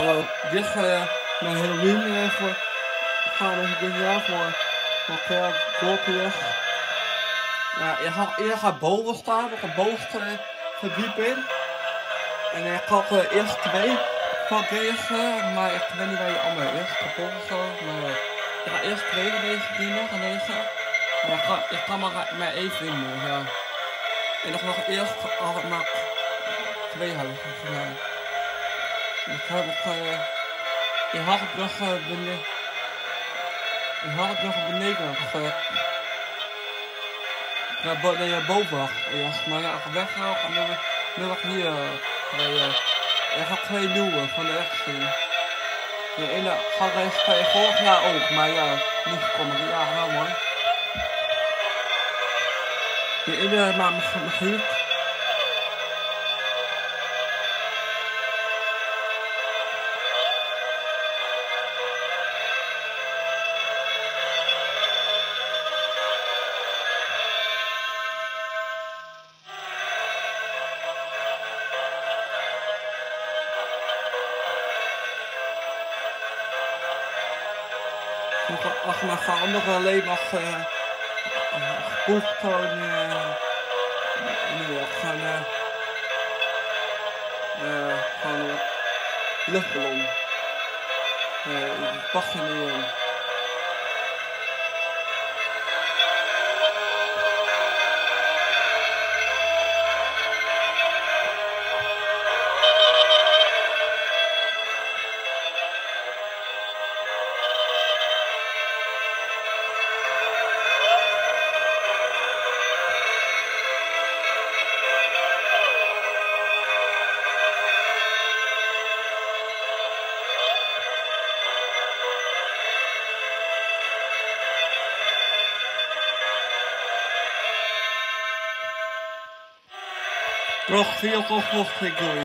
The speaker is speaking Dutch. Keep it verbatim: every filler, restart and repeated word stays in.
Nou, dit ga je naar heroïne voor. Gaan we dit jaar voor. Voor veel dorpjes. Ja, je gaat, je gaat boven staan, op het bovenste verdieping. En je gaat uh, eerst twee van deze, maar ik weet niet waar je allemaal eerst kapot of zo. Maar je gaat eerst twee van deze dienen, van deze. En je kan, je kan maar, maar één vinden, ja. En dan nog eerst al maar twee hebben gedaan. Ik heb nog uh, je hartbrug uh, beneden. Je hartbrug beneden gezet. Ja, bo nee, ja, boven eerst, maar ja, weggehaald en nu, nu wat hier twee, uh, je gaat twee nieuwe van de rechtsing. De ene gaat er vorig jaar ook, maar ja, niet gekomen, die jaar wel mooi. De ene maar misschien. Als je maar van anderen alleen nog uh, gepoest gewoon uh, nu gaan uh, uh, gewoon uh, luchtballon. Uh, dat past er niet in. Toch veel toch nog ik doe.